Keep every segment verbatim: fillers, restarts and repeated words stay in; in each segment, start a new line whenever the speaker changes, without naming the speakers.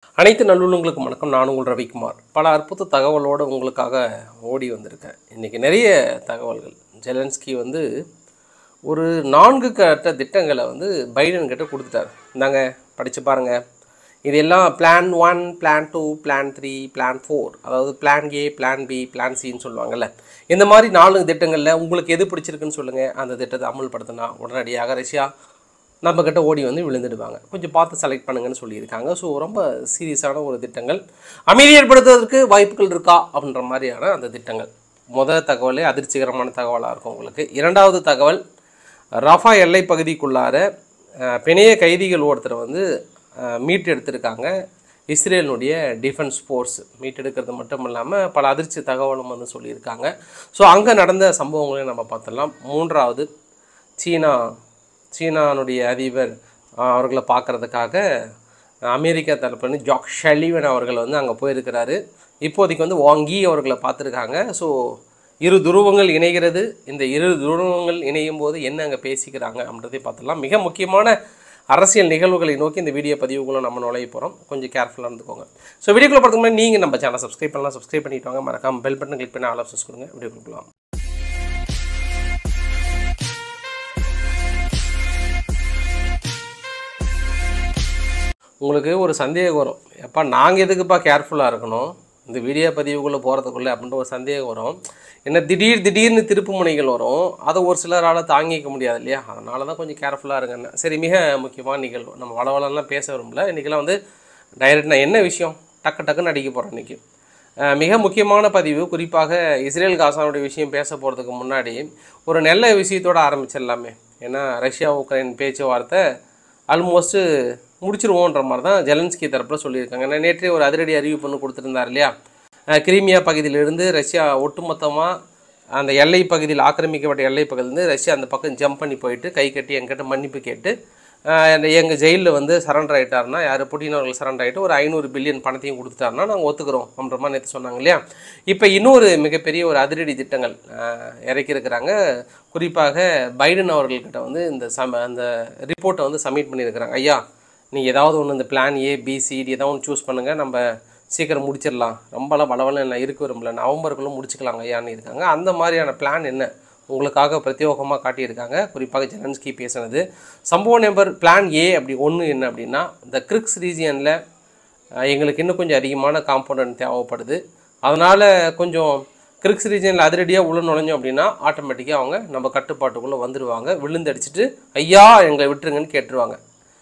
அனைத்து நல்லுள்ளங்களுக்கும் வணக்கம். நான் உங்கள் ரவிக்குமார். பல அற்புத தகவலோடு உங்களுக்காக ஓடி வந்திருக்கேன். இன்றைக்கி நிறைய தகவல்கள். ஜெலன்ஸ்கி வந்து ஒரு நான்கு கட்ட திட்டங்களை வந்து பைடன் கிட்ட கொடுத்துட்டார். இந்தாங்க படித்து பாருங்கள். இது எல்லாம் plan one, plan two, plan three, plan four, அதாவது plan A, plan B, plan சின்னு சொல்லுவாங்கள்ல. இந்த மாதிரி நாலு திட்டங்களில் உங்களுக்கு எது பிடிச்சிருக்குன்னு சொல்லுங்கள். அந்த திட்டத்தை அமல்படுத்தினா உடனடியாக ரஷ்யா நம்மக்கிட்ட ஓடி வந்து விழுந்துடுவாங்க. கொஞ்சம் பார்த்து செலக்ட் பண்ணுங்கன்னு சொல்லியிருக்காங்க. ஸோ ரொம்ப சீரியஸான ஒரு திட்டங்கள். அமைதி ஏற்படுத்துவதற்கு வாய்ப்புகள் இருக்கா அப்படின்ற மாதிரியான அந்த திட்டங்கள். முதல் தகவலே அதிர்ச்சிகரமான தகவலாக இருக்கும் உங்களுக்கு. இரண்டாவது தகவல், ரஃபா எல்லை பகுதிக்குள்ளார பிணைய கைதிகள் ஒருத்தர் வந்து மீட் எடுத்திருக்காங்க. இஸ்ரேலினுடைய டிஃபென்ஸ் ஃபோர்ஸ் மீட்டெடுக்கிறது மட்டும் இல்லாமல் பல அதிர்ச்சி தகவலும் வந்து சொல்லியிருக்காங்க. ஸோ அங்கே நடந்த சம்பவங்களையும் நம்ம பார்த்துடலாம். மூன்றாவது, சீனா சீனானுடைய அதிபர் அவர்களை பார்க்குறதுக்காக அமெரிக்கா தரப்புன்னு ஜாக் ஷலிவன் அவர்கள் வந்து அங்கே போயிருக்கிறாரு. இப்போதைக்கு வந்து வாங்கி அவர்களை பார்த்துருக்காங்க. ஸோ இரு துருவங்கள் இணைகிறது. இந்த இரு துருவங்கள் இணையும் போது என்ன அங்கே பேசிக்கிறாங்க அப்படின்றதை பார்த்துடலாம். மிக முக்கியமான அரசியல் நிகழ்வுகளை நோக்கி இந்த வீடியோ பதிவுக்குள்ளே நம்ம நுழைய போகிறோம். கொஞ்சம் கேர்ஃபுல்லாக இருந்துக்கோங்க. ஸோ வீடியோக்குள்ளே பார்த்துக்கு முன்னாடி நீங்கள் நம்ம சேனல் சப்ஸ்கிரைப் பண்ணலாம். சப்ஸ்கிரைப் பண்ணிட்டு வாங்க. மறக்காம பெல் பட்டன் கிளிக் பண்ணி ஆல் ஆப்ஷன்ஸ் கொடுங்க. வீடியோ கொடுக்கலாம். உங்களுக்கு ஒரு சந்தேகம் வரும், எப்பா நாங்கள் எதுக்குப்பா கேர்ஃபுல்லாக இருக்கணும் இந்த வீடியோ பதிவுக்குள்ளே போகிறதுக்குள்ளே அப்படின்ற ஒரு சந்தேகம் வரும். என்ன திடீர் திடீர்னு திருப்பு முனைகள் வரும். அதை ஒரு சிலரால் தாங்கிக்க முடியாது இல்லையா? அதனால தான் கொஞ்சம் கேர்ஃபுல்லாக இருங்கன்னு. சரி, மிக முக்கியமான நிகழ்வு. நம்ம வளவலெல்லாம் பேச வரும்ல. இன்றைக்கெல்லாம் வந்து டைரெக்ட் நான் என்ன விஷயம் டக்கு டக்குன்னு அடிக்க போகிறேன். இன்றைக்கி மிக முக்கியமான பதிவு. குறிப்பாக இஸ்ரேல் காசானுடைய விஷயம் பேச போகிறதுக்கு முன்னாடி ஒரு நல்ல விஷயத்தோடு ஆரம்பிச்சிடலாமே. ஏன்னா ரஷ்யா உக்ரைன் பேச்சுவார்த்தை ஆல்மோஸ்ட்டு முடிச்சிருவோன்ற மாதிரி தான் ஜெலன்ஸ்கி தரப்பில் சொல்லியிருக்காங்க. நான் நேற்றே ஒரு அதிரடி அறிவிப்பு ஒன்று கொடுத்துருந்தார் இல்லையா? கிரீமியா பகுதியிலிருந்து ரஷ்யா ஒட்டுமொத்தமாக அந்த எல்லை பகுதியில் ஆக்கிரமிக்கப்பட்ட எல்லை பகுதியிலேருந்து ரஷ்யா அந்த பக்கம் ஜம்ப் பண்ணி போயிட்டு கை கட்டி எங்கிட்ட மன்னிப்பு கேட்டு எங்கள் ஜெயிலில் வந்து சரண்டர் ஆகிட்டாருன்னா, யார் புட்டின் அவர்கள் சரண்டர் ஆகிட்டு ஒரு ஐநூறு பில்லியன் பணத்தையும் கொடுத்துட்டாருன்னா நாங்கள் ஒத்துக்கிறோம் அப்படின்ற மாதிரி நேற்று சொன்னாங்க இல்லையா? இப்போ இன்னொரு மிகப்பெரிய ஒரு அதிரடி திட்டங்கள் இறக்கியிருக்கிறாங்க. குறிப்பாக பைடன் அவர்கள்கிட்ட வந்து இந்த சம அந்த ரிப்போர்ட்டை வந்து சப்மிட் பண்ணியிருக்கிறாங்க. ஐயா, நீங்கள் ஏதாவது ஒன்று இந்த பிளான் ஏ, பி, சிடி ஏதாவது ஒன்று சூஸ் பண்ணுங்கள், நம்ம சீக்கிரம் முடிச்சிடலாம், ரொம்பலாம் வளவலம் இல்லை இருக்க விரும்பல, நவம்பருக்குள்ளே முடிச்சுக்கலாங்க ஐயான்னு இருக்காங்க. அந்த மாதிரியான பிளான் என்ன உங்களுக்காக பிரத்யேகமாக காட்டியிருக்காங்க. குறிப்பாக ஜெலன்ஸ்கி பேசினது சம்பவ நம்பர் பிளான் ஏ அப்படி ஒன்று என்ன அப்படின்னா, இந்த கிரிக்ஸ் ரீஜியனில் எங்களுக்கு இன்னும் கொஞ்சம் அதிகமான காம்பவுண்ட் தேவைப்படுது. அதனால் கொஞ்சம் கிரிக்ஸ் ரீஜியனில் அதிரடியாக உள்ள நுழைஞ்சோம் அப்படின்னா ஆட்டோமேட்டிக்காக அவங்க நம்ம கட்டுப்பாட்டுக்குள்ளே வந்துடுவாங்க. விழுந்தடிச்சிட்டு ஐயா எங்களை விட்டுருங்கன்னு கேட்டுருவாங்க.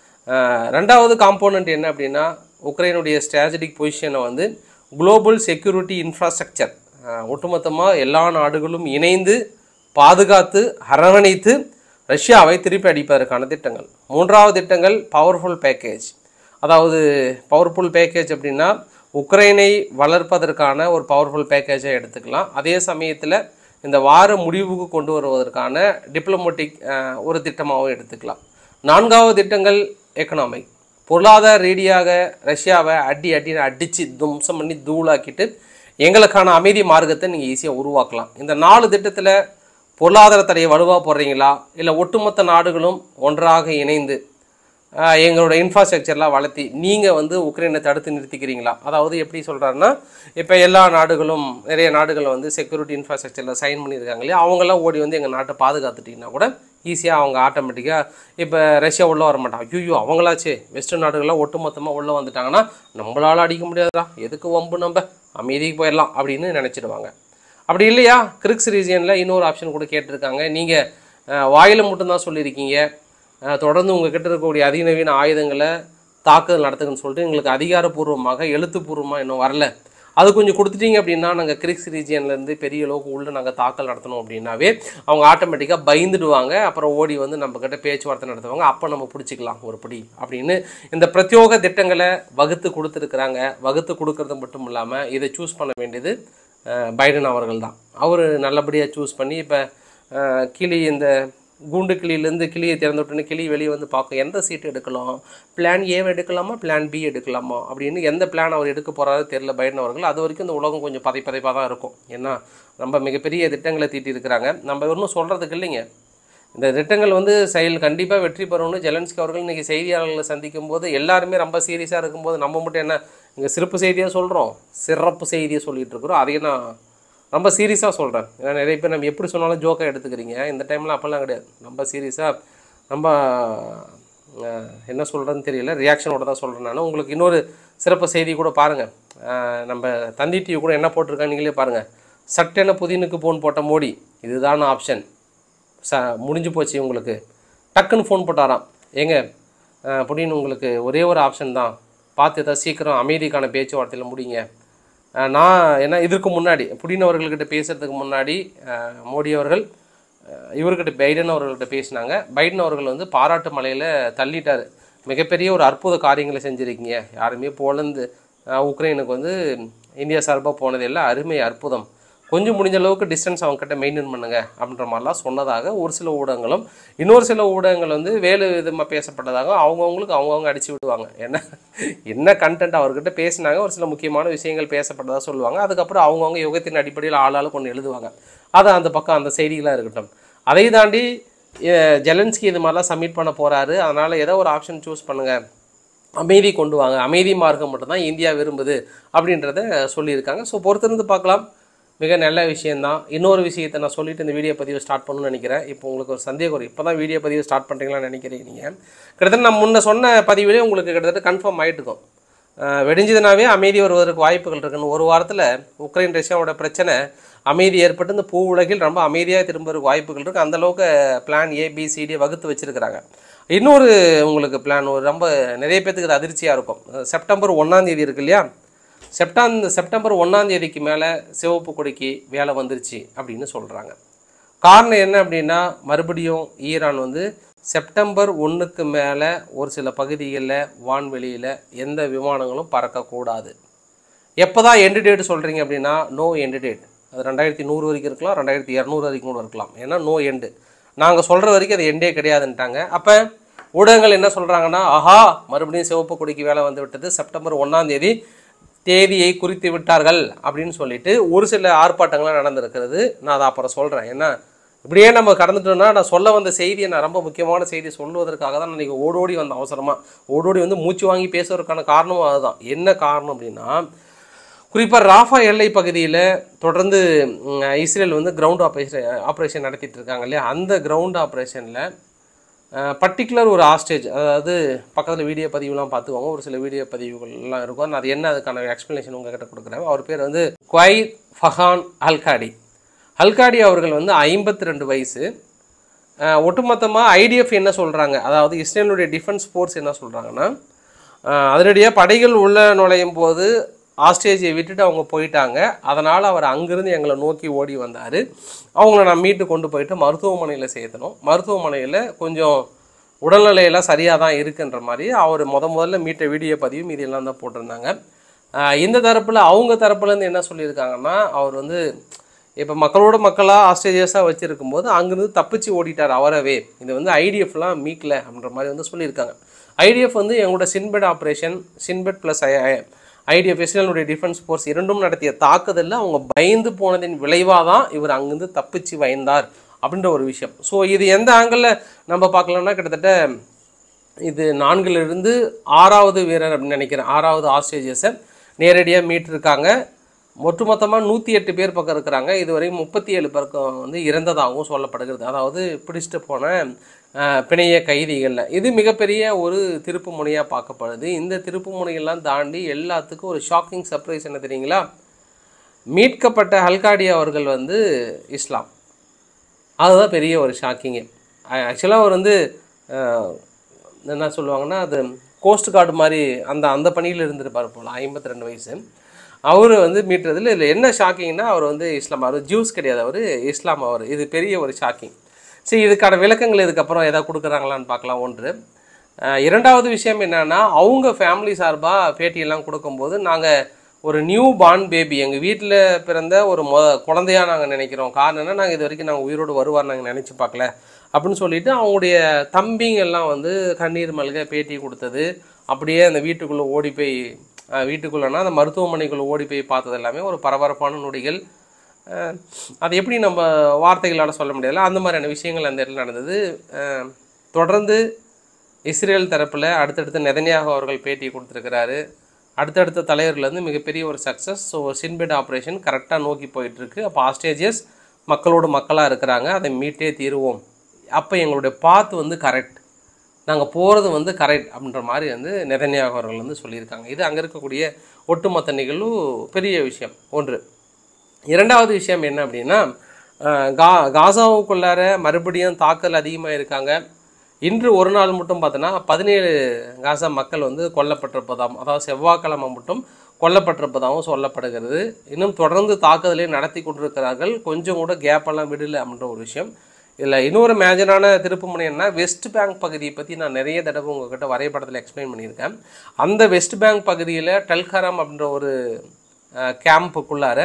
ரெண்டாவது காம்போனண்ட் என்ன அப்படின்னா, உக்ரைனுடைய ஸ்ட்ராட்டஜிக் பொசிஷனை வந்து குளோபல் செக்யூரிட்டி இன்ஃப்ராஸ்ட்ரக்சர் ஒட்டுமொத்தமாக எல்லா நாடுகளும் இணைந்து பாதுகாத்து அரவணைத்து ரஷ்யாவை திருப்பி அடிப்பதற்கான திட்டங்கள். மூன்றாவது திட்டங்கள் பவர்ஃபுல் பேக்கேஜ். அதாவது பவர்ஃபுல் பேக்கேஜ் அப்படின்னா உக்ரைனை வளர்ப்பதற்கான ஒரு பவர்ஃபுல் பேக்கேஜை எடுத்துக்கலாம். அதே சமயத்தில் இந்த வார முடிவுக்கு கொண்டு வருவதற்கான டிப்ளமேட்டிக் ஒரு திட்டமாகவும் எடுத்துக்கலாம். நான்காவது திட்டங்கள் எக்கனாமிக். பொருளாதார ரீதியாக ரஷ்யாவை அடி அடின்னு அடித்து தும்சம் பண்ணி தூளாக்கிட்டு எங்களுக்கான அமைதி மார்க்கத்தை நீங்கள் ஈஸியாக உருவாக்கலாம். இந்த நாலு திட்டத்தில் பொருளாதார தடையை வலுவாக போடுறீங்களா, இல்லை ஒட்டுமொத்த நாடுகளும் ஒன்றாக இணைந்து எங்களோட இன்ஃப்ராஸ்ட்ரக்சர்லாம் வளர்த்தி நீங்கள் வந்து உக்ரைனை தடுத்து நிறுத்திக்கிறீங்களா? அதாவது எப்படி சொல்கிறாருன்னா, இப்போ எல்லா நாடுகளும் நிறைய நாடுகள் வந்து செக்யூரிட்டி இன்ஃப்ராஸ்ட்ரக்சரில் சைன் பண்ணியிருக்காங்க இல்லையா? அவங்களாம் ஓடி வந்து எங்கள் நாட்டை பாதுகாத்துட்டிங்கன்னா கூட ஈஸியாக அவங்க ஆட்டோமேட்டிக்காக இப்போ ரஷ்யா உள்ளே வர மாட்டாங்க. ஐயோ அவங்களாச்சே வெஸ்டர்ன் நாடுகள்லாம் ஒட்டுமொத்தமாக உள்ளே வந்துட்டாங்கன்னா நம்மளால் அடிக்க முடியாதா, எதுக்கு வம்பு, நம்ம அமைதிக்கு போயிடலாம் அப்படின்னு நினச்சிடுவாங்க. அப்படி இல்லையா, கிரிக்ஸ் ரீஜியனில் இன்னொரு ஆப்ஷன் கூட கேட்டிருக்காங்க. நீங்கள் வாயில் மட்டும்தான் சொல்லியிருக்கீங்க, தொடர்ந்து உங்கள் கிட்ட இருக்கக்கூடிய அதிநவீன ஆயுதங்களை தாக்குதல் நடத்துக்குன்னு சொல்லிட்டு எங்களுக்கு அதிகாரப்பூர்வமாக எழுத்துப்பூர்வமாக இன்னும் வரல, அது கொஞ்சம் கொடுத்துட்டீங்க அப்படின்னா நாங்கள் கிரிக்ஸ் ரீஜியன்லேருந்து பெரிய அளவுக்கு உள்ளே நாங்கள் தாக்கல் நடத்தணும் அப்படின்னாவே அவங்க ஆட்டோமேட்டிக்காக பயந்துடுவாங்க. அப்புறம் ஓடி வந்து நம்மக்கிட்ட பேச்சுவார்த்தை நடத்துவாங்க. அப்போ நம்ம பிடிச்சிக்கலாம் ஒரு படி அப்படின்னு இந்த பிரத்யோக திட்டங்களை வகுத்து கொடுத்துருக்குறாங்க. வகுத்து கொடுக்கறது மட்டும் இல்லாமல் இதை சூஸ் பண்ண வேண்டியது பைடன் அவர்கள் தான். அவர் நல்லபடியாக சூஸ் பண்ணி இப்போ கிளி இந்த கூண்டு கிளியிலேருந்து கிளியை திறந்து விட்டுன்னு கிளி வெளியே வந்து பார்க்கும், எந்த சீட்டு எடுக்கலாம், பிளான் ஏவை எடுக்கலாமா, பிளான் பி எடுக்கலாமா அப்படின்னு எந்த பிளான் அவர் எடுக்க போகிறாரு தெரியல பைடன் அவர்கள். அது வரைக்கும் இந்த உலகம் கொஞ்சம் பதை பதைப்பாக தான் இருக்கும். ஏன்னா நம்ம மிகப்பெரிய திட்டங்களை தீட்டி இருக்கிறாங்க. நம்ம ஒன்றும் சொல்கிறதுக்கு இல்லைங்க. இந்த திட்டங்கள் வந்து செயல் கண்டிப்பாக வெற்றி பெறும்னு ஜெலன்ஸ்கி அவர்கள் இன்றைக்கி செய்தியாளர்களை சந்திக்கும் போது எல்லாருமே ரொம்ப சீரியஸாக இருக்கும்போது நம்ம மட்டும் என்ன இங்கே சிறப்பு செய்தியாக சொல்கிறோம், சிறப்பு செய்தியை சொல்லிகிட்டு இருக்கிறோம். அதையும் நான் ரொம்ப சீரியஸாக சொல்கிறேன். ஏன்னா நிறைய பேர் நம்ம எப்படி சொன்னாலும் ஜோக்காக எடுத்துக்கிறீங்க. இந்த டைமில் அப்போல்லாம் கிடையாது. ரொம்ப சீரியஸாக ரொம்ப என்ன சொல்கிறேன்னு தெரியல, ரியாக்ஷனோட தான் சொல்கிறேன் நான். உங்களுக்கு இன்னொரு சிறப்பு செய்தி கூட பாருங்கள். நம்ம தந்தி டிவி கூட என்ன போட்டிருக்காங்க நீங்களே பாருங்கள். சட்டென புதினுக்கு ஃபோன் போட்ட மோடி, இதுதான் ஆப்ஷன், ச முடிஞ்சு போச்சு உங்களுக்கு. டக்குன்னு ஃபோன் போட்டாராம், ஏங்க புடின் உங்களுக்கு ஒரே ஒரு ஆப்ஷன் தான், பார்த்து ஏதாவது சீக்கிரம் அமைதிக்கான பேச்சுவார்த்தையில் முடிங்க. நான் ஏன்னா இதற்கு முன்னாடி புடின் அவர்கள்கிட்ட பேசுகிறதுக்கு முன்னாடி மோடி அவர்கள் இவர்கிட்ட பைடன் அவர்கள்ட்ட பேசினாங்க. பைடன் அவர்கள் வந்து பாராட்டு மலையில் தள்ளிட்டார். மிகப்பெரிய ஒரு அற்புத காரியங்களை செஞ்சுருக்கீங்க, யாருமே போலந்து உக்ரைனுக்கு வந்து இந்தியா சார்பாக போனது எல்லாம் அருமை அற்புதம், கொஞ்சம் முடிஞ்ச அளவுக்கு டிஸ்டன்ஸ் அவங்ககிட்ட மெயின்டைன் பண்ணுங்க அப்படின்ற மாதிரிலாம் சொன்னதாக ஒரு சில ஊடகங்களும், இன்னொரு சில ஊடகங்கள் வந்து வேறு விதமாக பேசப்பட்டதாக அவங்கவுங்களுக்கு அவங்கவுங்க அடித்து விடுவாங்க. என்ன என்ன கண்டென்ட் அவர்கிட்ட பேசினாங்க, ஒரு சில முக்கியமான விஷயங்கள் பேசப்பட்டதாக சொல்லுவாங்க. அதுக்கப்புறம் அவங்கவுங்க யுகத்தின் அடிப்படையில் ஆளாலும் கொண்டு எழுதுவாங்க. அதை அந்த பக்கம் அந்த செய்திகளாக இருக்கட்டும். அதை தாண்டி ஜெலன்ஸ்கி இது மாதிரிலாம் சப்மிட் பண்ண போகிறாரு, அதனால் ஏதோ ஒரு ஆப்ஷன் சூஸ் பண்ணுங்கள், அமைதி கொண்டு வாங்க, அமைதி மார்க்கம் மட்டும்தான் இந்தியா விரும்புது அப்படின்றத சொல்லியிருக்காங்க. ஸோ பொறுத்திருந்து பார்க்கலாம். மிக நல்ல விஷயந்தான். இன்னொரு விஷயத்தை நான் சொல்லிவிட்டு இந்த வீடியோ பதிவு ஸ்டார்ட் பண்ணணும்னு நினைக்கிறேன். இப்போ உங்களுக்கு ஒரு சந்தேகம் வரும், இப்போ தான் வீடியோ பதிவு ஸ்டார்ட் பண்ணுறீங்களான்னு நினைக்கிறீங்க நீங்கள். கிட்டத்தட்ட நான் முன்ன சொன்ன பதிவிலே உங்களுக்கு கிட்டத்தட்ட கன்ஃபார்ம் ஆகிட்டுருக்கும். வெடிஞ்சதுனாவே அமைதி வருவதற்கு வாய்ப்புகள் இருக்குன்னு. ஒரு வாரத்தில் உக்ரைன் ரஷ்யாவோட பிரச்சனை அமைதி ஏற்பட்டு இந்த பூ உலகில் ரொம்ப அமைதியாக திரும்புறதுக்கு வாய்ப்புகள் இருக்குது. அந்தளவுக்கு பிளான் ஏபிசிடி வகுத்து வச்சுருக்கிறாங்க. இன்னொரு உங்களுக்கு பிளான் ஒரு ரொம்ப நிறைய பேத்துக்கு அது அதிர்ச்சியாக இருக்கும். செப்டம்பர் ஒன்றாம் தேதி இருக்கு இல்லையா, செப்டாம் செப்டம்பர் ஒன்றாம் தேதிக்கு மேலே சிவப்பு கொடிக்கு வேலை வந்துருச்சு அப்படின்னு சொல்கிறாங்க. காரணம் என்ன அப்படின்னா, மறுபடியும் ஈரான் வந்து செப்டம்பர் ஒன்றுக்கு மேலே ஒரு சில பகுதிகளில் வான்வெளியில் எந்த விமானங்களும் பறக்கக்கூடாது. எப்போ தான் எண்டு டேட் சொல்கிறீங்க அப்படின்னா, நோ எண்டு டேட். அது ரெண்டாயிரத்தி நூறு வரைக்கும் இருக்கலாம், ரெண்டாயிரத்தி இரநூறு வரைக்கும் கூட இருக்கலாம். ஏன்னா நோ எண்டு, நாங்கள் சொல்கிற வரைக்கும் அது எண்டே கிடையாதுன்ட்டாங்க. அப்போ ஊடகங்கள் என்ன சொல்கிறாங்கன்னா, ஆஹா மறுபடியும் சிவப்பு கொடிக்கு வேலை வந்து விட்டது, செப்டம்பர் ஒன்றாம் தேதி தேதியை குறித்து விட்டார்கள் அப்படின்னு சொல்லிட்டு ஒரு சில ஆர்ப்பாட்டங்கள்லாம் நடந்திருக்கிறது. நான் அதை அப்புறம் சொல்கிறேன். ஏன்னா இப்படியே நம்ம கடந்துட்டோம்னா, நான் சொல்ல வந்த செய்தியை நான் ரொம்ப முக்கியமான செய்தி சொல்லுவதற்காக தான் நான் நீங்கள் ஓடோடி வந்த அவசரமாக ஓடோடி வந்து மூச்சு வாங்கி பேசுவதற்கான காரணமும் அதுதான். என்ன காரணம் அப்படின்னா, குறிப்பாக ராஃபா எல்லை பகுதியில் தொடர்ந்து இஸ்ரேல் வந்து கிரவுண்ட் ஆப்ரேஷன் ஆப்ரேஷன் நடத்திட்டு இருக்காங்க இல்லையா, அந்த கிரவுண்ட் ஆப்ரேஷனில் பர்டிகுலர் ஒரு ஆஸ்டேஜ், அதாவது பக்கத்தில் வீடியோ பதிவுலாம் பார்த்துக்கோங்க, ஒரு சில வீடியோ பதிவுகள்லாம் இருக்கும். நான் அது என்ன அதுக்கான எக்ஸ்ப்ளனேஷன் உங்ககிட்ட கொடுக்குறேன். அவர் பேர் வந்து குவைத் ஃபஹான் அல்காடி. அல்காடி அவர்கள் வந்து ஐம்பத்தி ரெண்டு வயசு. ஒட்டுமொத்தமாக ஐடிஎஃப் என்ன சொல்கிறாங்க, அதாவது இஸ்ரேலுடைய டிஃபென்ஸ் ஃபோர்ஸ் என்ன சொல்கிறாங்கன்னா, அதனுடைய படைகள் உள்ள நுழையும் போது ஆஸ்டேஜை விட்டுட்டு அவங்க போயிட்டாங்க, அதனால் அவர் அங்கேருந்து எங்களை நோக்கி ஓடி வந்தார். அவங்கள நான் மீட்டு கொண்டு போயிட்டு மருத்துவமனையில் சேர்த்தணும். மருத்துவமனையில் கொஞ்சம் உடல்நிலையெல்லாம் சரியாக தான் இருக்குன்ற மாதிரி அவர் முத முதல்ல மீட்ட வீடியோ பதிவும் இதெல்லாம் தான் போட்டிருந்தாங்க. இந்த தரப்பில் அவங்க தரப்புலேருந்து என்ன சொல்லியிருக்காங்கன்னா, அவர் வந்து இப்போ மக்களோட மக்களாக ஆஸ்ட்ரேலியஸாக வச்சுருக்கும்போது அங்கேருந்து தப்பிச்சு ஓடிட்டார் அவரவே. இது வந்து ஐடிஎஃப்லாம் மீட்ல அப்படின்ற மாதிரி வந்து சொல்லியிருக்காங்க. ஐடிஎஃப் வந்து எங்களோட Shin Bet operation, Shin Bet plus IDF இஸ்ரேலுடைய டிஃபென்ஸ் ஃபோர்ஸ் இரண்டும் நடத்திய தாக்குதலில் அவங்க பயந்து போனதின் விளைவாக தான் இவர் அங்கேருந்து தப்பிச்சு பயந்தார் அப்படின்ற ஒரு விஷயம். ஸோ இது எந்த ஆங்கிளில் நம்ம பார்க்கலாம்னா, கிட்டத்தட்ட இது நான்கிலிருந்து ஆறாவது வீரர் அப்படின்னு நினைக்கிறேன், ஆறாவது ஆஸ்ட்ரேலியஸை நேரடியாக மீட்டிருக்காங்க. ஒட்டுமொத்தமாக நூற்றி எட்டு பேர் பக்கம் இருக்கிறாங்க. இதுவரைக்கும் முப்பத்தி ஏழு பக்கம் வந்து இறந்ததாகவும் சொல்லப்படுகிறது. அதாவது பிடிச்சிட்டு போன பிணைய கைதிகளில் இது மிகப்பெரிய ஒரு திருப்பு முனையாக பார்க்கப்படுது. இந்த திருப்பு முனையெல்லாம் தாண்டி எல்லாத்துக்கும் ஒரு ஷாக்கிங் சர்ப்ரைஸ் என்ன தெரியுங்களா, மீட்கப்பட்ட அல்காடி அவர்கள் வந்து இஸ்லாம். அதுதான் பெரிய ஒரு ஷாக்கிங்கு. ஆக்சுவலாக அவர் வந்து என்ன சொல்லுவாங்கன்னா, அது கோஸ்ட் கார்டு மாதிரி அந்த அந்த பணியில் இருந்திருப்பார் போல். ஐம்பத்தி ரெண்டு வயசு அவர் வந்து மீட்டுறதுல இதில் என்ன ஷாக்கிங்னா, அவர் வந்து இஸ்லாம், அவர் ஜூஸ் கிடையாது, அவர் இஸ்லாம். அவர் இது பெரிய ஒரு ஷாக்கிங். சரி, இதுக்கான விளக்கங்கள் இதுக்கப்புறம் எதாவது கொடுக்குறாங்களான்னு பார்க்கலாம். ஒன்று. இரண்டாவது விஷயம் என்னென்னா, அவங்க ஃபேமிலி சார்பாக பேட்டியெல்லாம் கொடுக்கும்போது, நாங்கள் ஒரு நியூ பார்ன் பேபி எங்கள் வீட்டில் பிறந்த ஒரு மொ குழந்தையாக நாங்கள் நினைக்கிறோம். காரணம் என்ன, நாங்கள் இது வரைக்கும் நாங்கள் உயிரோடு வருவார் நாங்கள் நினச்சி பார்க்கல அப்படின்னு சொல்லிவிட்டு அவங்களுடைய தம்பிங்கெல்லாம் வந்து கண்ணீர் மல்க பேட்டி கொடுத்தது, அப்படியே அந்த வீட்டுக்குள்ளே ஓடி போய் வீட்டுக்குள்ளேனா அந்த மருத்துவமனைக்குள்ளே ஓடி போய் பார்த்தது எல்லாமே ஒரு பரபரப்பான நொடிகள். அது எப்படி நம்ம வார்த்தைகளால் சொல்ல முடியல, அந்த மாதிரியான விஷயங்கள் அந்த இடத்துல நடந்தது. தொடர்ந்து இஸ்ரேல் தரப்பில் அடுத்தடுத்து நெதன்யாகு அவர்கள் பேட்டி கொடுத்துருக்கிறாரு. அடுத்தடுத்த தலைவர்லேருந்து மிகப்பெரிய ஒரு சக்ஸஸ். ஸோ சின்பெட் ஆப்ரேஷன் கரெக்டாக நோக்கி போயிட்டுருக்கு. அப்போ ஆஸ்ட்ரேஜியஸ் மக்களோட மக்களாக இருக்கிறாங்க, அதை மீட்டே தீருவோம். அப்போ எங்களுடைய பாத்து வந்து கரெக்ட், நாங்கள் போகிறது வந்து கரெக்ட் அப்படின்ற மாதிரி வந்து நெதன்யாகு அவர்கள் வந்து சொல்லியிருக்காங்க. இது அங்கே இருக்கக்கூடிய ஒட்டுமொத்த நிகழ்வு பெரிய விஷயம் ஒன்று. இரண்டாவது விஷயம் என்ன அப்படின்னா, கா காசாவுக்குள்ளார மறுபடியும் தாக்கல் அதிகமாக இருக்காங்க. இன்று ஒரு நாள் மட்டும் பார்த்தோன்னா பதினேழு காசா மக்கள் வந்து கொல்லப்பட்டிருப்பதாகவும், அதாவது செவ்வாய்க்கிழமை மட்டும் கொல்லப்பட்டிருப்பதாகவும் சொல்லப்படுகிறது. இன்னும் தொடர்ந்து தாக்குதலை நடத்தி கொண்டிருக்கிறார்கள், கொஞ்சம் கூட கேப்பெல்லாம் விடலை அப்படின்ற ஒரு விஷயம். இதில் இன்னொரு மேஜரான திருப்புமுனை என்ன, வெஸ்ட் பேங்க் பகுதியை பற்றி நான் நிறைய தடவை உங்கள்கிட்ட வரைபடத்தில் எக்ஸ்பிளைன் பண்ணியிருக்கேன். அந்த வெஸ்ட் பேங்க் பகுதியில் டெல்கரம் அப்படின்ற ஒரு கேம்புக்குள்ளார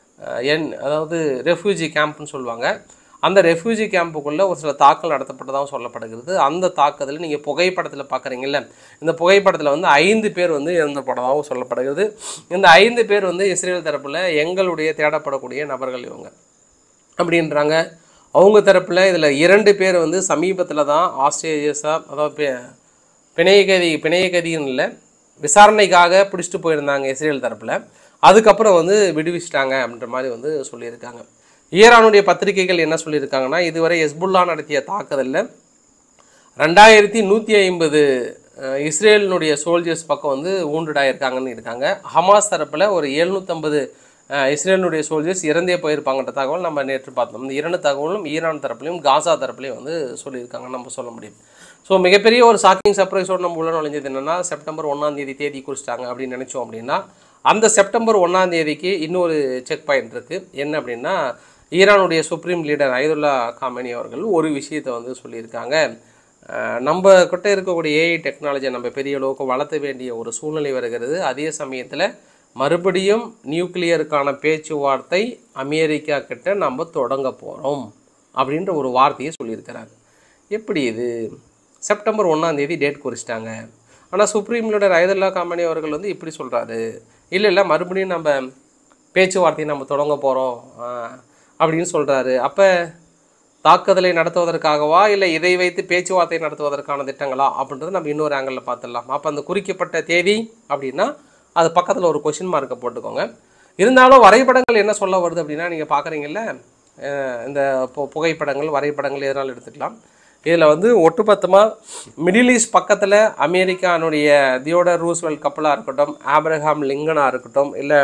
என் அதாவது ரெஃப்யூஜி கேம்ப்னு சொல்லுவாங்க, அந்த ரெஃப்யூஜி கேம்புக்குள்ளே ஒரு சில தாக்கல் நடத்தப்பட்டதாகவும் சொல்லப்படுகிறது. அந்த தாக்குதலில் நீங்கள் புகைப்படத்தில் பார்க்குறீங்கல்ல, இந்த புகைப்படத்தில் வந்து ஐந்து பேர் வந்து இறந்தப்பட்டதாகவும் சொல்லப்படுகிறது. இந்த ஐந்து பேர் வந்து இஸ்ரேல் தரப்பில் எங்களுடைய தேடப்படக்கூடிய நபர்கள் இவங்க அப்படின்றாங்க. அவங்க தரப்பில் இதில் இரண்டு பேர் வந்து சமீபத்தில் தான் ஆஸ்திரேலியஸாக, அதாவது பிணையகதி பிணையகதின்னு இல்லை, விசாரணைக்காக பிடிச்சிட்டு போயிருந்தாங்க இஸ்ரேல் தரப்பில். அதுக்கப்புறம் வந்து விடுவிச்சிட்டாங்க அப்படின்ற மாதிரி வந்து சொல்லியிருக்காங்க. ஈரானுடைய பத்திரிகைகள் என்ன சொல்லியிருக்காங்கன்னா, இதுவரை ஹெஸ்புல்லா நடத்திய தாக்குதலில் ரெண்டாயிரத்தி நூற்றி ஐம்பது இஸ்ரேலினுடைய சோல்ஜர்ஸ் பக்கம் வந்து ஊண்டடாயிருக்காங்கன்னு இருக்காங்க. ஹமாஸ் தரப்பில் ஒரு எழுநூற்றம்பது இஸ்ரேலினுடைய சோல்ஜர்ஸ் இறந்தே போயிருப்பாங்கன்ற தகவல் நம்ம நேற்று பார்த்தோம். இந்த இரண்டு தகவலும் ஈரான் தரப்புலையும் காசா தரப்புலையும் வந்து சொல்லியிருக்காங்கன்னு நம்ம சொல்ல முடியும். ஸோ மிகப்பெரிய ஒரு ஷாக்கிங் சர்ப்ரைஸோடு நம்ம உள்ள நுழைஞ்சது என்னென்னா, செப்டம்பர் ஒன்றாம் தேதி தேதி குறிச்சிட்டாங்க அப்படின்னு நினச்சோம். அப்படின்னா அந்த செப்டம்பர் ஒன்றாம் தேதிக்கு இன்னொரு செக் பாயிண்ட் இருக்குது. என்ன அப்படின்னா, ஈரானுடைய சுப்ரீம் லீடர் அயதுல்லா காமெனி அவர்கள் ஒரு விஷயத்தை வந்து சொல்லியிருக்காங்க. நம்ம கிட்ட இருக்கக்கூடிய ஏஐ டெக்னாலஜியை நம்ம பெரிய அளவுக்கு வளர்த்த வேண்டிய ஒரு சூழ்நிலை வருகிறது. அதே சமயத்தில் மறுபடியும் நியூக்ளியருக்கான பேச்சுவார்த்தை அமெரிக்கா கிட்ட நம்ம தொடங்க போகிறோம் அப்படின்ற ஒரு வார்த்தையை சொல்லியிருக்கிறாங்க. எப்படி இது செப்டம்பர் ஒன்றாம் தேதி டேட் குறிச்சிட்டாங்க, ஆனால் சுப்ரீம் லீடர் அயதுல்லா காமெனி அவர்கள் வந்து இப்படி சொல்கிறாரு, இல்லை இல்லை மறுபடியும் நம்ம பேச்சுவார்த்தையை நம்ம தொடங்க போகிறோம் அப்படின்னு சொல்கிறாரு. அப்போ தாக்குதலை நடத்துவதற்காகவா இல்லை இதை வைத்து பேச்சுவார்த்தை நடத்துவதற்கான திட்டங்களா அப்படின்றது நம்ம இன்னொரு ஆங்கிளில் பார்த்துடலாம். அப்போ அந்த குறிக்கப்பட்ட தேதி அப்படின்னா அது பக்கத்தில் ஒரு கொஷின் மார்க்கை போட்டுக்கோங்க. இருந்தாலும் வரைபடங்கள் என்ன சொல்ல வருது அப்படின்னா, நீங்கள் பார்க்குறீங்கல்ல இந்த புகைப்படங்கள் வரைபடங்கள் எதனால் எடுத்துக்கலாம். இதில் வந்து ஒட்டுமொத்தமாக மிடில் ஈஸ்ட் பக்கத்தில் அமெரிக்கானுடைய தியோடர் ரூஸ்வெல்ட் கப்பலாக இருக்கட்டும், ஆப்ரஹாம் லிங்கனாக இருக்கட்டும், இல்லை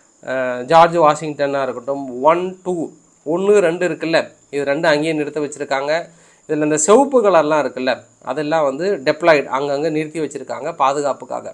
ஜார்ஜ் வாஷிங்டனாக இருக்கட்டும், ஒன் டூ ஒன்று ரெண்டு இருக்குல்ல, இது ரெண்டு அங்கேயே நிறுத்த வச்சுருக்காங்க. இதில் இந்த சிவப்பு கலர்லாம் இருக்குல்ல, அதெல்லாம் வந்து டெப்ளாய்டு அங்கங்கே நிறுத்தி வச்சுருக்காங்க பாதுகாப்புக்காக.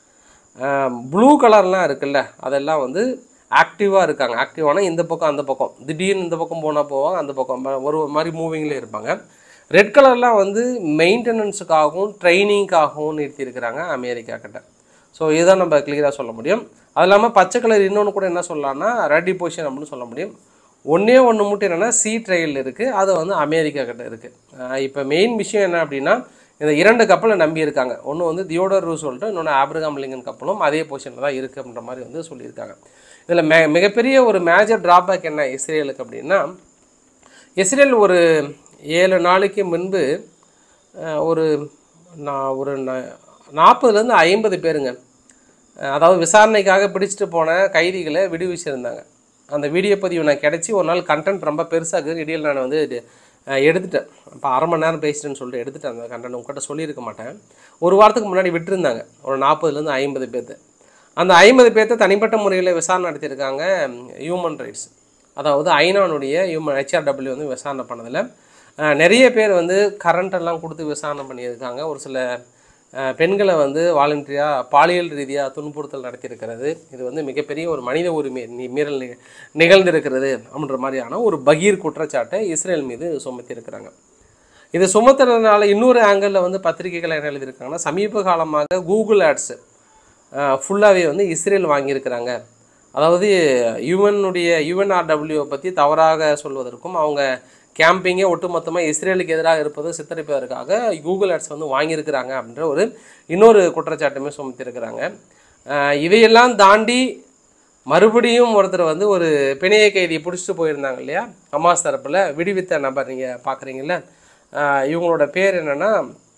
ப்ளூ கலர்லாம் இருக்குல்ல, அதெல்லாம் வந்து ஆக்டிவாக இருக்காங்க. ஆக்டிவானால் இந்த பக்கம் அந்த பக்கம் திடீர்னு இந்த பக்கம் போனால் போவாங்க, அந்த பக்கம் ஒரு மாதிரி மூவிங்லேயே இருப்பாங்க. ரெட் கலர்லாம் வந்து மெயின்டெனன்ஸுக்காகவும் ட்ரைனிங்காகவும் நிறுத்தியிருக்கிறாங்க அமெரிக்கா கிட்ட. ஸோ இதுதான் நம்ம கிளியராக சொல்ல முடியும். அது இல்லாமல் பச்சை கலர் இன்னொன்று கூட என்ன சொல்லலாம்னா ரெடி பொசிஷன் அப்படின்னு சொல்ல முடியும். ஒன்றே ஒன்று மட்டும் என்னென்னா சி ட்ரையல் இருக்குது, அது வந்து அமெரிக்கா கிட்ட இருக்குது. இப்போ மெயின் விஷயம் என்ன அப்படின்னா, இந்த இரண்டு கப்பலை நம்பி இருக்காங்க. ஒன்று வந்து தியோடர் ரூஸ்வெல்ட், இன்னொன்று ஆப்ரஹாம் லிங்கன் கப்பலும் அதே பொசிஷனில் தான் இருக்குது அப்படின்ற மாதிரி வந்து சொல்லியிருக்காங்க. இதில் மே மிகப்பெரிய ஒரு மேஜர் ட்ராபேக் என்ன இஸ்ரேலுக்கு அப்படின்னா, இஸ்ரேல் ஒரு ஏழு நாளைக்கு முன்பு ஒரு நான் ஒரு நாற்பதுலேருந்து ஐம்பது பேருங்க, அதாவது விசாரணைக்காக பிடிச்சிட்டு போன கைதிகளை விடுவிச்சிருந்தாங்க. அந்த வீடியோ பதிவு நான் கிடச்சி ஒரு நாள் கண்டென்ட் ரொம்ப பெருசாக இடையில் நான் வந்து எடுத்துட்டேன். இப்போ அரை மணி நேரம் பேசிட்டேன்னு சொல்லிட்டு எடுத்துட்டேன். அந்த கண்டென்ட் உங்கள்கிட்ட சொல்லியிருக்க மாட்டேன். ஒரு வாரத்துக்கு முன்னாடி விட்டுருந்தாங்க ஒரு நாற்பதுலேருந்து ஐம்பது பேர்த்து. அந்த ஐம்பது பேர்த்த தனிப்பட்ட முறையில் விசாரணை நடத்தியிருக்காங்க ஹியூமன் ரைட்ஸ், அதாவது ஐநானுடைய ஹியூமன் ஹெச்ஆர்டபிள்யூ வந்து விசாரணை பண்ணதில் நிறைய பேர் வந்து கரண்டெல்லாம் கொடுத்து விசாரணை பண்ணியிருக்காங்க. ஒரு சில பெண்களை வந்து வாலண்டரியாக பாலியல் ரீதியாக துன்புறுத்தல் நடத்தியிருக்கிறது. இது வந்து மிகப்பெரிய ஒரு மனித உரிமை மீறல் நிகழ்ந்திருக்கிறது அப்படின்ற மாதிரியான ஒரு பகீர் குற்றச்சாட்டை இஸ்ரேல் மீது சுமத்தியிருக்கிறாங்க. இது சுமத்துறதுனால இன்னொரு ஆங்கிளில் வந்து பத்திரிகைகள் என்ன எழுதியிருக்காங்கன்னா, சமீப காலமாக கூகுள் ஆட்ஸு ஃபுல்லாகவே வந்து இஸ்ரேல் வாங்கியிருக்கிறாங்க. அதாவது யுஎன்னுடைய யுஎன்ஆர்டபிள்யூவை பற்றி தவறாக சொல்வதற்கும் அவங்க கேம்பிங்கே ஒட்டுமொத்தமாக இஸ்ரேலுக்கு எதிராக இருப்பது சித்தரிப்பதற்காக கூகுள் ஆட்ஸ் வந்து வாங்கியிருக்கிறாங்க அப்படின்ற ஒரு இன்னொரு குற்றச்சாட்டுமே சுமத்தியிருக்கிறாங்க. இதையெல்லாம் தாண்டி மறுபடியும் ஒருத்தர் வந்து ஒரு பிணைய கைதியை பிடிச்சிட்டு போயிருந்தாங்க இல்லையா, ஹமாஸ் தரப்பில் விடுவித்த நபர் நீங்கள் பார்க்குறீங்கள, இவங்களோட பேர் என்னென்னா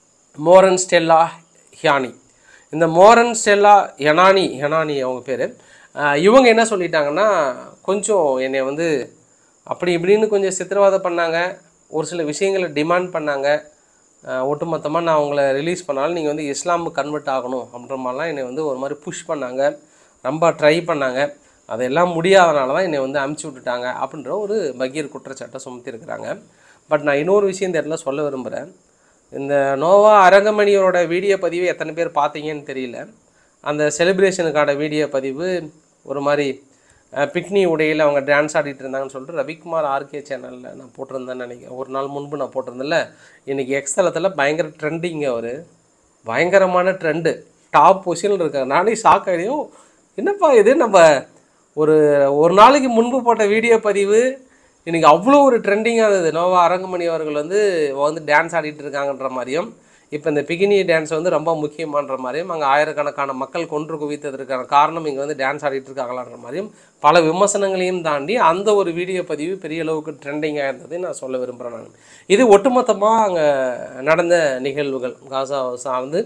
மோரன் ஸ்டெல்லா ஹியானி. இந்த மோரன் ஸ்டெல்லா ஹெனானி ஹெனானி அவங்க பேர். இவங்க என்ன சொல்லிட்டாங்கன்னா, கொஞ்சம் என்னை வந்து அப்படி இப்படின்னு கொஞ்சம் சித்திரவதை பண்ணாங்க, ஒரு சில விஷயங்களை டிமாண்ட் பண்ணாங்க. ஒட்டுமொத்தமாக நான் அவங்கள ரிலீஸ் பண்ணாலும் நீங்கள் வந்து இஸ்லாமுக்கு கன்வெர்ட் ஆகணும் அப்படின்ற மாதிரிலாம் என்னை வந்து ஒரு மாதிரி புஷ் பண்ணாங்க, ரொம்ப ட்ரை பண்ணாங்க. அதெல்லாம் முடியாதனால தான் என்னை வந்து அமுச்சு விட்டுட்டாங்க அப்படின்ற ஒரு பகீர் குற்றச்சாட்டை சுமத்திருக்கிறாங்க. பட் நான் இன்னொரு விஷயம் இந்த இடத்துல சொல்ல விரும்புகிறேன். இந்த நோவா அரங்கமணியோட வீடியோ பதிவு எத்தனை பேர் பார்த்தீங்கன்னு தெரியல. அந்த செலிப்ரேஷனுக்கான வீடியோ பதிவு ஒரு மாதிரி பிக்னி உடையில் அவங்க டான்ஸ் ஆடிட்டு இருந்தாங்கன்னு சொல்லிட்டு ரவிக்குமார் ஆர்கே சேனலில் நான் போட்டிருந்தேன்னு நினைக்கிறேன். ஒரு நாள் முன்பு நான் போட்டிருந்தேன்ல. இன்றைக்கி எக்ஸ்தலத்தில் பயங்கர ட்ரெண்டிங்க, அவர் பயங்கரமான ட்ரெண்டு, டாப் பொசிஷனில் இருக்காங்க. நானே ஷாக் ஆகிடும், என்னப்பா இது, நம்ம ஒரு ஒரு நாளைக்கு முன்பு போட்ட வீடியோ பதிவு இன்றைக்கி அவ்வளோ ஒரு ட்ரெண்டிங்காக இருந்தது. நோவா அரங்கமணி அவர்கள் வந்து வந்து டான்ஸ் ஆடிட்டு இருக்காங்கன்ற மாதிரியும், இப்போ இந்த பிகினி டான்ஸ் வந்து ரொம்ப முக்கியமான்ற மாதிரியும், அங்கே ஆயிரக்கணக்கான மக்கள் கொன்று குவித்ததற்கான காரணம் இங்கே வந்து டான்ஸ் ஆடிட்டு இருக்காங்களான்ற மாதிரியும் பல விமர்சனங்களையும் தாண்டி அந்த ஒரு வீடியோ பதிவு பெரிய அளவுக்கு ட்ரெண்டிங்காக இருந்தது நான் சொல்ல விரும்புகிறேன். நான் இது ஒட்டுமொத்தமாக அங்கே நடந்த நிகழ்வுகள், காசா சார்ந்து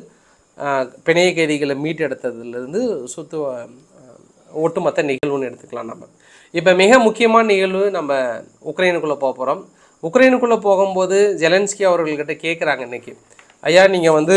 பிணைய கைதிகளை மீட்டெடுத்ததுலேருந்து சுத்து ஒட்டுமொத்த நிகழ்வுன்னு எடுத்துக்கலாம். நம்ம இப்போ மிக முக்கியமான நிகழ்வு, நம்ம உக்ரைனுக்குள்ளே போக போகிறோம். உக்ரைனுக்குள்ளே போகும்போது ஜெலன்ஸ்கி அவர்கள்கிட்ட கேட்குறாங்க இன்றைக்கி, ஐயா நீங்கள் வந்து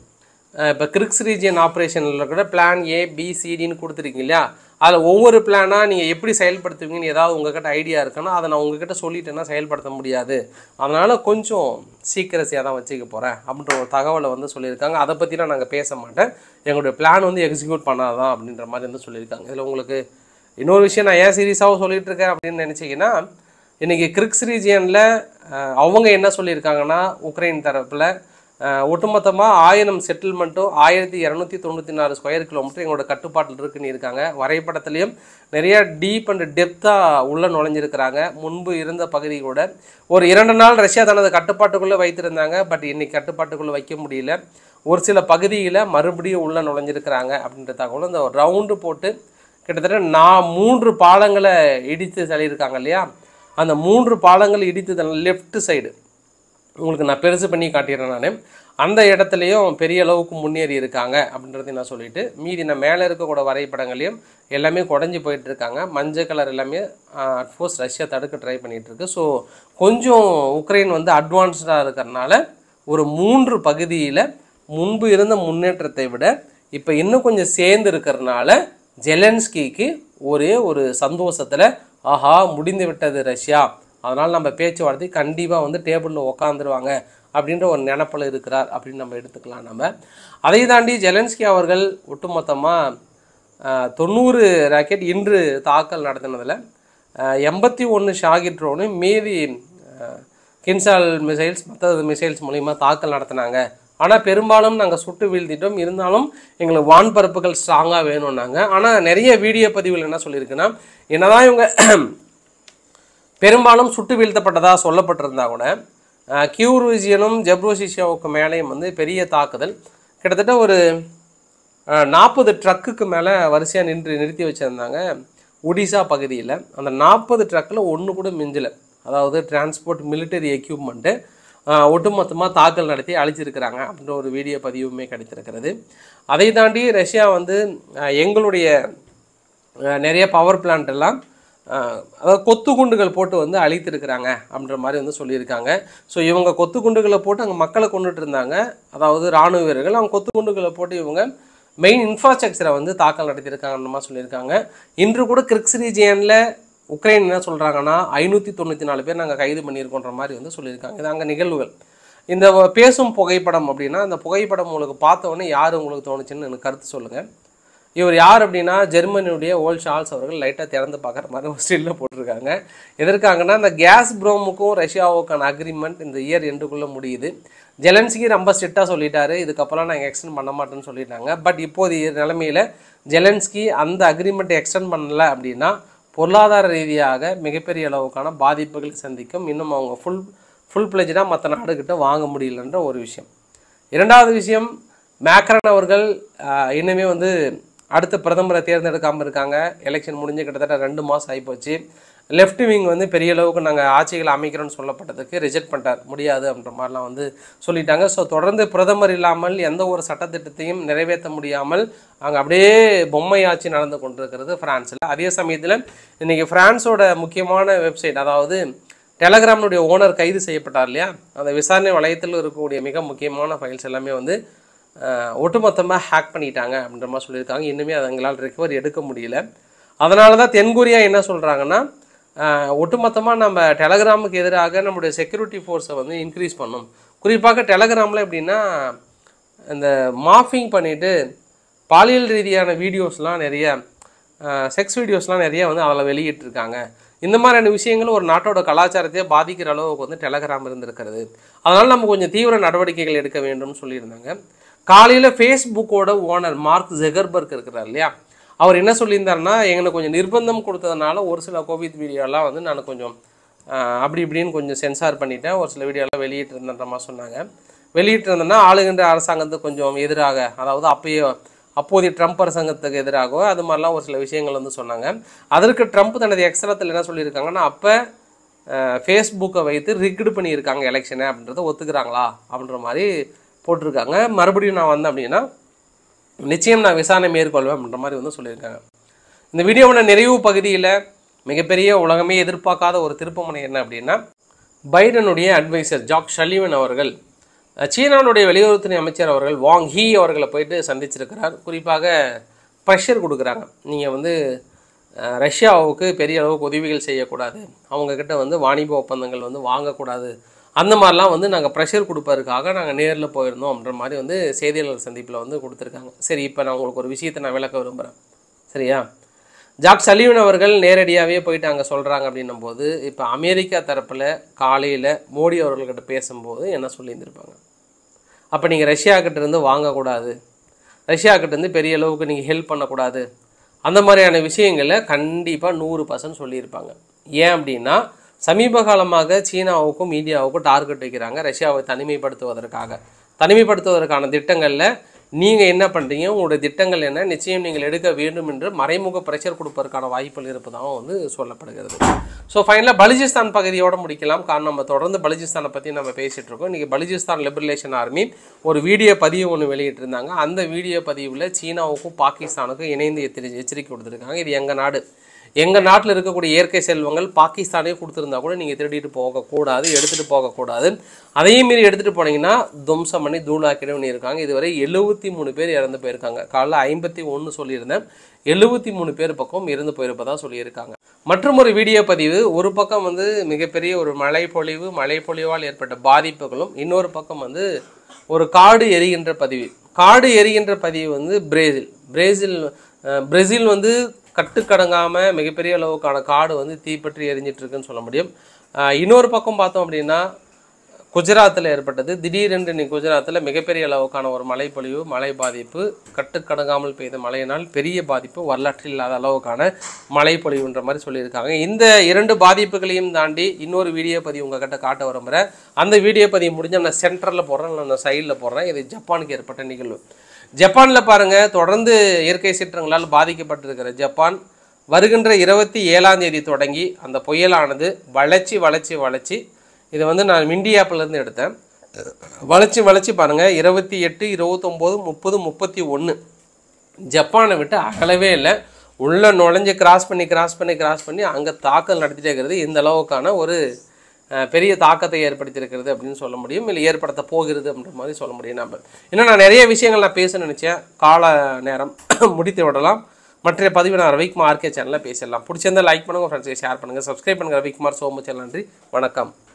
இப்போ கிரிக்ஸ் ரீஜியன் ஆப்ரேஷனில் கூட பிளான் ஏ பிசிடின்னு கொடுத்துருக்கீங்க இல்லையா, அதில் ஒவ்வொரு பிளானாக நீங்கள் எப்படி செயல்படுத்துவீங்கன்னு ஏதாவது உங்கள்கிட்ட ஐடியா இருக்குன்னா அதை நான் உங்கள்கிட்ட சொல்லிட்டேன்னா செயல்படுத்த முடியாது, அதனால் கொஞ்சம் சீக்கிரசியாக தான் வச்சுக்க போகிறேன் அப்படின்ற ஒரு தகவலை வந்து சொல்லியிருக்காங்க. அதை பற்றிலாம் நாங்கள் பேச மாட்டேன், எங்களுடைய பிளான் வந்து எக்ஸிக்யூட் பண்ணாதான் அப்படின்ற மாதிரி வந்து சொல்லியிருக்காங்க. இதில் உங்களுக்கு இன்னொரு விஷயம் நான் ஏன் சீரியஸாகவும் சொல்லிகிட்டு இருக்கேன் அப்படின்னு நினச்சிங்கன்னா, இன்றைக்கி கிரிக்ஸ் ரீஜியனில் அவங்க என்ன சொல்லியிருக்காங்கன்னா, உக்ரைன் தரப்பில் ஒட்டுமொத்தமாக ஆயிரம் செட்டில்மெண்ட்டும் ஆயிரத்தி இரநூத்தி தொண்ணூற்றி நாலு ஸ்கொயர் கிலோமீட்டர் எங்களோட கட்டுப்பாட்டில் இருக்குன்னு இருக்காங்க. வரைபடத்துலேயும் நிறையா டீப் அண்ட் டெப்த்தாக உள்ளே நுழைஞ்சிருக்கிறாங்க. முன்பு இருந்த பகுதி கூட ஒரு இரண்டு நாள் ரஷ்யா தனது கட்டுப்பாட்டுக்குள்ளே வைத்திருந்தாங்க, பட் இன்னைக்கு கட்டுப்பாட்டுக்குள்ளே வைக்க முடியல. ஒரு சில பகுதியில் மறுபடியும் உள்ளே நுழைஞ்சிருக்கிறாங்க அப்படின்ற தகவல் இந்த ரவுண்டு போட்டு கிட்டத்தட்ட நான் மூன்று பாலங்களை இடித்து தள்ளியிருக்காங்க இல்லையா, அந்த மூன்று பாலங்கள் இடித்து தள்ள லெஃப்ட் சைடு உங்களுக்கு நான் பெருசு பண்ணி காட்டிடுறேன். நான் அந்த இடத்துலையும் பெரிய அளவுக்கு முன்னேறி இருக்காங்க அப்படின்றதையும் நான் சொல்லிவிட்டு, மீதி நான் மேலே இருக்கக்கூட வரைபடங்களையும் எல்லாமே குறைஞ்சி போயிட்டுருக்காங்க. மஞ்சள் கலர் எல்லாமே அட்ஃபோர்ஸ் ரஷ்யா தடுக்க ட்ரை பண்ணிகிட்ருக்கு. ஸோ கொஞ்சம் உக்ரைன் வந்து அட்வான்ஸ்டாக இருக்கிறனால ஒரு மூன்று பகுதியில் முன்பு இருந்த முன்னேற்றத்தை விட இப்போ இன்னும் கொஞ்சம் சேர்ந்து இருக்கிறதுனால ஜெலன்ஸ்கிக்கு ஒரே ஒரு சந்தோஷத்தில், ஆஹா முடிந்து விட்டது ரஷ்யா, அதனால் நம்ம பேச்சுவார்த்தை கண்டிப்பாக வந்து டேபிளில் உக்காந்துருவாங்க அப்படின்ற ஒரு நினப்பில் இருக்கிறார் அப்படின்னு நம்ம எடுத்துக்கலாம். நம்ம அதை தாண்டி ஜெலன்ஸ்கி அவர்கள் ஒட்டுமொத்தமாக தொண்ணூறு ராக்கெட் இன்று தாக்கல் நடத்தினதில் எண்பத்தி ஒன்று ஷாகிட் ட்ரோனு மீதி கின்சால் மிசைல்ஸ் மற்ற மிசைல்ஸ் மூலிமா தாக்கல் நடத்தினாங்க. ஆனால் பெரும்பாலும் நாங்கள் சுட்டு வீழ்த்திட்டோம், இருந்தாலும் எங்களுக்கு வான்பரப்புகள் ஸ்ட்ராங்காக வேணும்னாங்க. ஆனால் நிறைய வீடியோ பதிவுகள் என்ன சொல்லியிருக்குன்னா, என்னதான் இவங்க பெரும்பாலும் சுட்டு வீழ்த்தப்பட்டதாக சொல்லப்பட்டிருந்தா கூட கியூர் ரீஜியனும் ஜெப்ரோசிஷியாவுக்கு மேலேயும் வந்து பெரிய தாக்குதல் கிட்டத்தட்ட ஒரு நாற்பது ட்ரக்குக்கு மேலே வரிசையாக நின்று நிறுத்தி வச்சுருந்தாங்க ஒடிசா பகுதியில். அந்த நாற்பது ட்ரக்கில் ஒன்று கூட மிஞ்சலை, அதாவது டிரான்ஸ்போர்ட் மிலிட்டரி எக்யூப்மெண்ட்டு ஒட்டுமொத்தமாக தாக்கல் நடத்தி அழிச்சிருக்கிறாங்க அப்படின்ற ஒரு வீடியோ பதிவுமே கிடைத்திருக்கிறது. அதை தாண்டி ரஷ்யா வந்து எங்களுடைய நிறைய பவர் பிளான்ட் எல்லாம் அதாவது கொத்து குண்டுகள் போட்டு வந்து அழித்திருக்கிறாங்க அப்படின்ற மாதிரி வந்து சொல்லியிருக்காங்க. ஸோ இவங்க கொத்து குண்டுகளை போட்டு அங்கே மக்களை கொண்டுட்டு இருந்தாங்க, அதாவது இராணுவ வீரர்கள். அவங்க கொத்து குண்டுகளை போட்டு இவங்க மெயின் இன்ஃப்ராஸ்ட்ரக்சரை வந்து தாக்கல் நடத்தியிருக்காங்கன்ற மாதிரி சொல்லியிருக்காங்க. இன்று கூட கிரிக்ஸ் ரீஜியனில் உக்ரைன் என்ன சொல்கிறாங்கன்னா, ஐநூற்றி தொண்ணூற்றி நாலு பேர் நாங்கள் கைது பண்ணியிருக்கோன்ற மாதிரி வந்து சொல்லியிருக்காங்க. இது அங்கே நிகழ்வுகள். இந்த பேசும் புகைப்படம் அப்படின்னா, அந்த புகைப்படம் உங்களுக்கு பார்த்தோன்னே யார் உங்களுக்கு தோணுச்சுன்னு எனக்கு கருத்து சொல்லுங்கள். இவர் யார் அப்படின்னா, ஜெர்மனியுடைய ஓல் ஷால்ஸ் அவர்கள் லைட்டாக திறந்து பார்க்குற மாதிரி ஒரு ஸ்டில்லில் போட்டிருக்காங்க. எதற்காங்கன்னா, இந்த கேஸ் ப்ரோமுக்கும் ரஷ்யாவுக்கான அக்ரிமெண்ட் இந்த இயர் எண்டுக்குள்ளே முடியுது. ஜெலன்ஸ்கி ரொம்ப ஸ்ட்ரிக்டாக சொல்லிட்டாரு, இதுக்கப்புறம் நாங்கள் எக்ஸ்டெண்ட் பண்ண மாட்டேன்னு சொல்லிட்டாங்க. பட் இப்போதைய நிலைமையில் ஜெலன்ஸ்கி அந்த அக்ரிமெண்ட்டை எக்ஸ்டெண்ட் பண்ணலை அப்படின்னா பொருளாதார ரீதியாக மிகப்பெரிய அளவுக்கான பாதிப்புகள் சந்திக்கும். இன்னும் அவங்க ஃபுல் ஃபுல் பிளெஜ்டாக மற்ற நாடுகிட்ட வாங்க முடியலன்ற ஒரு விஷயம். இரண்டாவது விஷயம், மேக்ரான் அவர்கள் இன்னுமே வந்து அடுத்த பிரதமரை தேர்ந்தெடுக்காமல் இருக்காங்க. எலெக்ஷன் முடிஞ்சு கிட்டத்தட்ட ரெண்டு மாதம் ஆகிப்போச்சு. லெஃப்ட் விங் வந்து பெரிய அளவுக்கு நாங்கள் ஆட்சிகளை அமைக்கிறோன்னு சொல்லப்பட்டதுக்கு ரிஜெக்ட் பண்ணிட்டார், முடியாது அப்படின்ற மாதிரிலாம் வந்து சொல்லிட்டாங்க. ஸோ தொடர்ந்து பிரதமர் இல்லாமல் எந்த ஒரு சட்டத்திட்டத்தையும் நிறைவேற்ற முடியாமல் அங்கே அப்படியே பொம்மை ஆட்சி நடந்து கொண்டிருக்கிறது ஃப்ரான்ஸில். அதே சமயத்தில் இன்றைக்கி ஃப்ரான்ஸோட முக்கியமான வெப்சைட், அதாவது டெலகிராமுடைய ஓனர் கைது செய்யப்பட்டார் இல்லையா, அந்த விசாரணை வளையத்தில் இருக்கக்கூடிய மிக முக்கியமான ஃபைல்ஸ் எல்லாமே வந்து ஒட்டுமொத்தமாக ஹேக் பண்ணிட்டாங்க அப்படின்ற மாதிரி சொல்லியிருக்காங்க. இன்னுமே அதை எங்களால் ரெக்கவர் எடுக்க முடியல. அதனால தான் தென்கொரியா என்ன சொல்கிறாங்கன்னா, ஒட்டுமொத்தமாக நம்ம டெலகிராமுக்கு எதிராக நம்முடைய செக்யூரிட்டி ஃபோர்ஸை வந்து இன்க்ரீஸ் பண்ணணும். குறிப்பாக டெலகிராமில் எப்படின்னா இந்த மாஃபிங் பண்ணிவிட்டு பாலியல் ரீதியான வீடியோஸ்லாம் நிறைய செக்ஸ் வீடியோஸ்லாம் நிறைய வந்து அதில் வெளியிட்டிருக்காங்க. இந்த மாதிரியான விஷயங்கள் ஒரு நாட்டோட கலாச்சாரத்தையே பாதிக்கிற அளவுக்கு வந்து டெலகிராம் இருந்திருக்கிறது. அதனால் நம்ம கொஞ்சம் தீவிர நடவடிக்கைகள் எடுக்க வேண்டும்னு சொல்லியிருந்தாங்க. காலையில் ஃபேஸ்புக்கோட ஓனர் மார்க் ஜெகர்பர்க் இருக்கிறார் இல்லையா, அவர் என்ன சொல்லியிருந்தாருன்னா, எங்களுக்கு கொஞ்சம் நிர்பந்தம் கொடுத்ததுனால ஒரு சில கோவிட் வீடியோலாம் வந்து நான் கொஞ்சம் அப்படி இப்படின்னு கொஞ்சம் சென்சார் பண்ணிட்டேன், ஒரு சில வீடியோலாம் வெளியிட்டிருந்தேன்ற மாதிரி சொன்னாங்க. வெளியிட்டிருந்தேன்னா ஆளுகின்ற அரசாங்கத்துக்கு கொஞ்சம் எதிராக, அதாவது அப்பயே அப்போதைய ட்ரம்ப் அரசாங்கத்துக்கு எதிராகவோ அது மாதிரிலாம் ஒரு சில விஷயங்கள் வந்து சொன்னாங்க. அதற்கு ட்ரம்ப் தனது எக்ஸ்தலத்தில் என்ன சொல்லியிருக்காங்கன்னா, அப்போ ஃபேஸ்புக்கை வைத்து ரிக்டு பண்ணியிருக்காங்க எலெக்ஷனை அப்படின்றத ஒத்துக்கிறாங்களா அப்படின்ற மாதிரி போட்டிருக்காங்க. மறுபடியும் நான் வந்தேன் அப்படின்னா நிச்சயம் நான் விசாரணை மேற்கொள்வேன் அப்படின்ற மாதிரி வந்து சொல்லியிருக்காங்க. இந்த வீடியோவோட நிறைவு பகுதியில் மிகப்பெரிய உலகமே எதிர்பார்க்காத ஒரு திருப்புமுனை என்ன அப்படின்னா, பைடனுடைய அட்வைசர் ஜாக் ஷலிவன் அவர்கள் சீனாவுடைய வெளியுறவுத்துறை அமைச்சர் அவர்கள் வாங் ஹீ அவர்களை போயிட்டு சந்திச்சிருக்கிறார். குறிப்பாக ப்ரெஷர் கொடுக்குறாங்க, நீங்கள் வந்து ரஷ்யாவுக்கு பெரிய அளவுக்கு உதவிகள் செய்யக்கூடாது, அவங்கக்கிட்ட வந்து வாணிப ஒப்பந்தங்கள் வந்து வாங்கக்கூடாது, அந்த மாதிரிலாம் வந்து நாங்கள் ப்ரெஷர் கொடுப்பதற்காக நாங்கள் நேரில் போயிருந்தோம் அப்படின்ற மாதிரி வந்து செய்தியாளர் சந்திப்பில் வந்து கொடுத்துருக்காங்க. சரி, இப்போ நான் உங்களுக்கு ஒரு விஷயத்தை நான் விளக்க விரும்புகிறேன், சரியா? ஜாக் சலிவன் அவர்கள் நேரடியாகவே போயிட்டு அங்கே சொல்கிறாங்க அப்படின்னும் போது, இப்போ அமெரிக்கா தரப்பில் காலையில் மோடி அவர்கள்கிட்ட பேசும்போது என்ன சொல்லியிருந்திருப்பாங்க, அப்போ நீங்கள் ரஷ்யாக்கிட்ட இருந்து வாங்கக்கூடாது, ரஷ்யாக்கிட்டேருந்து பெரிய அளவுக்கு நீங்கள் ஹெல்ப் பண்ணக்கூடாது, அந்த மாதிரியான விஷயங்களை கண்டிப்பாக நூறு பர்சன்ட் சொல்லியிருப்பாங்க. ஏன் அப்படின்னா, சமீப காலமாக சீனாவுக்கும் இந்தியாவுக்கும் டார்கெட் வைக்கிறாங்க ரஷ்யாவை தனிமைப்படுத்துவதற்காக. தனிமைப்படுத்துவதற்கான திட்டங்களில் நீங்கள் என்ன பண்ணுறீங்க, உங்களுடைய திட்டங்கள் என்ன, நிச்சயம் நீங்கள் எடுக்க வேண்டும் என்று மறைமுக ப்ரெஷர் கொடுப்பதற்கான வாய்ப்புகள் இருப்பதாகவும் வந்து சொல்லப்படுகிறது. ஸோ ஃபைனலாக பலுச்சிஸ்தான் பகுதியோடு முடிக்கலாம். காரணம், நம்ம தொடர்ந்து பலுச்சிஸ்தானை பற்றி நம்ம பேசிகிட்டு இருக்கோம். இன்றைக்கி பலுச்சிஸ்தான் லிபரலேஷன் ஆர்மி ஒரு வீடியோ பதிவு ஒன்று வெளியிட்டிருந்தாங்க. அந்த வீடியோ பதிவில் சீனாவுக்கும் பாகிஸ்தானுக்கும் இணைந்து எச்சரி எச்சரிக்கை கொடுத்துருக்காங்க. இது எங்கள் நாடு, எங்கள் நாட்டில் இருக்கக்கூடிய இயற்கை செல்வங்கள் பாகிஸ்தானே கொடுத்துருந்தா கூட நீங்கள் திருடிட்டு போகக்கூடாது, எடுத்துகிட்டு போகக்கூடாது. அதையும் மீறி எடுத்துகிட்டு போனீங்கன்னா துவம்சம் பண்ணி தூளாக்கிடணும்னு இருக்காங்க. இதுவரை எழுபத்தி மூணு பேர் இறந்து போயிருக்காங்க. காலைல ஐம்பத்தி ஒன்று சொல்லியிருந்தேன், எழுபத்தி மூணு பேர் பக்கம் இறந்து போயிருப்பதாக சொல்லியிருக்காங்க. மற்றும் ஒரு வீடியோ பதிவு, ஒரு பக்கம் வந்து மிகப்பெரிய ஒரு மழை பொழிவு, மழை பொழிவால் ஏற்பட்ட பாதிப்புகளும், இன்னொரு பக்கம் வந்து ஒரு காடு எரிகின்ற பதிவு. காடு எரிகின்ற பதிவு வந்து பிரேசில் பிரேசில் பிரேசில் வந்து கட்டுக்கடங்காமல் மிகப்பெரிய அளவுக்கான காடு வந்து தீப்பற்றி எரிஞ்சிட்ருக்குன்னு சொல்ல முடியும். இன்னொரு பக்கம் பார்த்தோம் அப்படின்னா குஜராத்தில் ஏற்பட்டது. திடீரென்று இன்னைக்கு குஜராத்தில் மிகப்பெரிய அளவுக்கான ஒரு மழைப்பொழிவு, மழை பாதிப்பு, கட்டுக்கடங்காமல் பெய்த மழையினால் பெரிய பாதிப்பு, வரலாற்றில் இல்லாத அளவுக்கான மழைப்பொழிவுன்ற மாதிரி சொல்லியிருக்காங்க. இந்த இரண்டு பாதிப்புகளையும் தாண்டி இன்னொரு வீடியோ பதிவு உங்ககிட்ட காட்ட விரும்புகிறேன். அந்த வீடியோ பதிவு முடிஞ்சால் நான் சென்டரில் போடுறேன், நான் சைடில் போடுறேன். இது ஜப்பானுக்கு ஏற்பட்ட நிகழ்வு. ஜப்பானில் பாருங்கள், தொடர்ந்து இயற்கை சீற்றங்களால் பாதிக்கப்பட்டிருக்கிற ஜப்பான் வருகின்ற இருபத்தி ஏழாம் தேதி தொடங்கி அந்த புயலானது வளைச்சி வளைச்சி வளைச்சி, இதை வந்து நான் மிண்டி ஆப்பிலேருந்து எடுத்தேன், வளைச்சி வளைச்சி பாருங்கள், இருபத்தி எட்டு இருபத்தொம்போது முப்பது முப்பத்தி ஒன்று ஜப்பானை விட்டு அகலவே இல்லை. உள்ளே நுழைஞ்சு கிராஸ் பண்ணி கிராஸ் பண்ணி கிராஸ் பண்ணி அங்கே தாக்கல் நடத்திட்டே இருக்கிறது. இந்த அளவுக்கான ஒரு பெரிய தாக்கத்தை ஏற்படுத்தியிருக்கிறது அப்படின்னு சொல்ல முடியும், இல்லை ஏற்படுத்த போகிறது அப்படின்ற மாதிரி சொல்ல முடியும். நம்ம இன்னும் நான் நிறைய விஷயங்கள் நான் பேச நினச்சேன், கால நேரம் முடித்து விடலாம். மற்ற பதிவு நான் ரவிக்குமார் ஆர்கே சேனலில் பேசிடலாம். பிடிச்சிருந்தால் லைக் பண்ணுங்கள், ஃப்ரெண்ட்ஸுக்கு ஷேர் பண்ணுங்கள், சப்ஸ்கிரைப் பண்ணுங்கள். ரவிக்குமார் சோ மச், நன்றி, வணக்கம்.